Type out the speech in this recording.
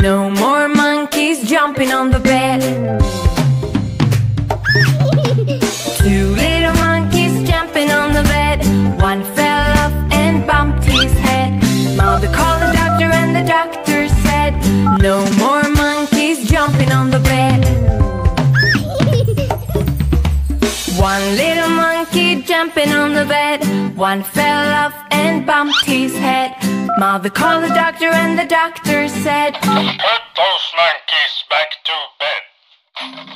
No more monkeys jumping on the bed. Two little monkeys jumping on the bed. One fell off and bumped his head. Mother called the doctor and the doctor said, no more monkeys jumping on the bed. One little monkey jumping on the bed. One fell off and bumped his head. Mother called the doctor and the doctor said, put those monkeys back to bed.